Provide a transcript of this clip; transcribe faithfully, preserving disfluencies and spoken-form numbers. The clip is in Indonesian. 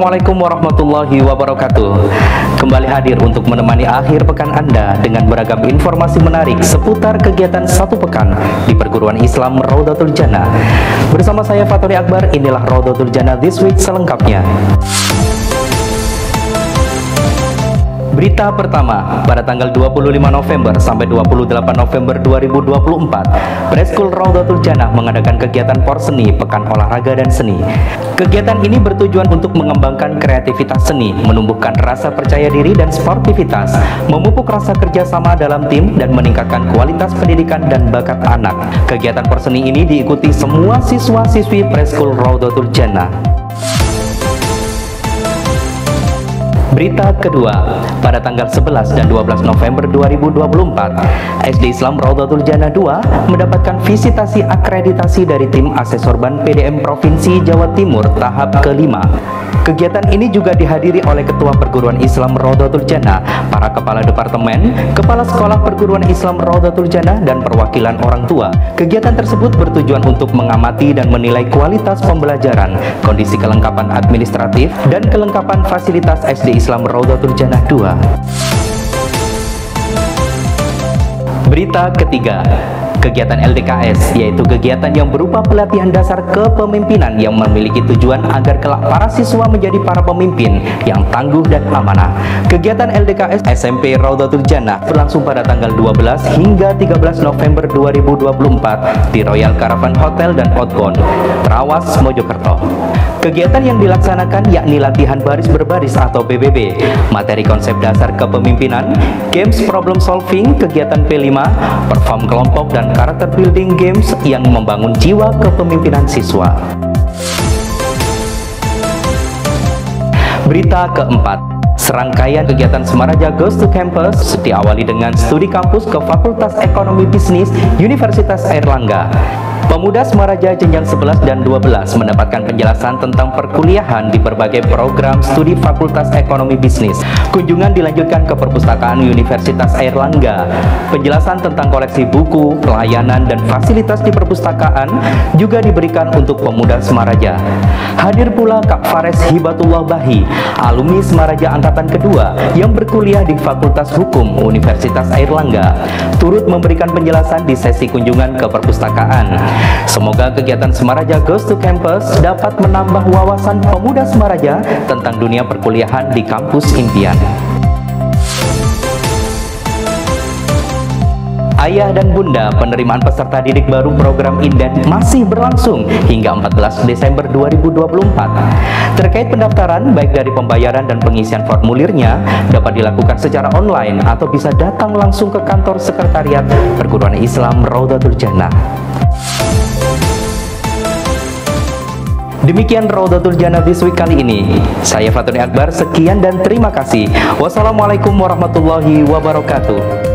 Assalamualaikum warahmatullahi wabarakatuh. Kembali hadir untuk menemani akhir pekan Anda dengan beragam informasi menarik seputar kegiatan satu pekan di Perguruan Islam Raudhatul Jannah. Bersama saya Fatoni Akbar, inilah Raudhatul Jannah This Week selengkapnya. Berita pertama, pada tanggal dua puluh lima November sampai dua puluh delapan November dua ribu dua puluh empat, Preskul Raudhatul Jannah mengadakan kegiatan Porseni Pekan Olahraga dan Seni. Kegiatan ini bertujuan untuk mengembangkan kreativitas seni, menumbuhkan rasa percaya diri dan sportivitas, memupuk rasa kerjasama dalam tim, dan meningkatkan kualitas pendidikan dan bakat anak. Kegiatan Porseni ini diikuti semua siswa-siswi Preskul Raudhatul Jannah. Berita kedua, pada tanggal sebelas dan dua belas November dua ribu dua puluh empat, S D Islam Raudhatul Jannah dua mendapatkan visitasi akreditasi dari tim asesor Ban P D M Provinsi Jawa Timur tahap kelima. Kegiatan ini juga dihadiri oleh Ketua Perguruan Islam Raudhatul Jannah, para Kepala Departemen, Kepala Sekolah Perguruan Islam Raudhatul Jannah, dan perwakilan orang tua. Kegiatan tersebut bertujuan untuk mengamati dan menilai kualitas pembelajaran, kondisi kelengkapan administratif, dan kelengkapan fasilitas S D Islam Raudhatul Jannah dua. Berita ketiga, kegiatan L D K S, yaitu kegiatan yang berupa pelatihan dasar kepemimpinan yang memiliki tujuan agar kelak para siswa menjadi para pemimpin yang tangguh dan amanah. Kegiatan L D K S S M P Raudhatul Jannah berlangsung pada tanggal dua belas hingga tiga belas November dua ribu dua puluh empat di Royal Caravan Hotel dan Outbound, Trawas, Mojokerto. Kegiatan yang dilaksanakan yakni latihan baris berbaris atau B B B, materi konsep dasar kepemimpinan, games problem solving, kegiatan P lima, perform kelompok, dan karakter building games yang membangun jiwa kepemimpinan siswa. Berita keempat, serangkaian kegiatan Semaraja Goes to Campus diawali dengan studi kampus ke Fakultas Ekonomi Bisnis Universitas Airlangga. Pemuda Semaraja jenjang sebelas dan dua belas mendapatkan penjelasan tentang perkuliahan di berbagai program studi Fakultas Ekonomi Bisnis. Kunjungan dilanjutkan ke Perpustakaan Universitas Airlangga. Penjelasan tentang koleksi buku, pelayanan, dan fasilitas di perpustakaan juga diberikan untuk pemuda Semaraja. Hadir pula Kak Fares Hibatullah Bahi, alumni Semaraja Angkatan Kedua yang berkuliah di Fakultas Hukum Universitas Airlangga, turut memberikan penjelasan di sesi kunjungan ke perpustakaan. Semoga kegiatan Semaraja Goes to Campus dapat menambah wawasan pemuda Semaraja tentang dunia perkuliahan di kampus impian. Ayah dan Bunda, penerimaan peserta didik baru program Inden masih berlangsung hingga empat belas Desember dua ribu dua puluh empat. Terkait pendaftaran, baik dari pembayaran dan pengisian formulirnya dapat dilakukan secara online atau bisa datang langsung ke kantor sekretariat Perguruan Islam Raudhatul Jannah. Demikian Raudhatul Jannah This Week kali ini. Saya Fatoni Akbar, sekian dan terima kasih. Wassalamualaikum warahmatullahi wabarakatuh.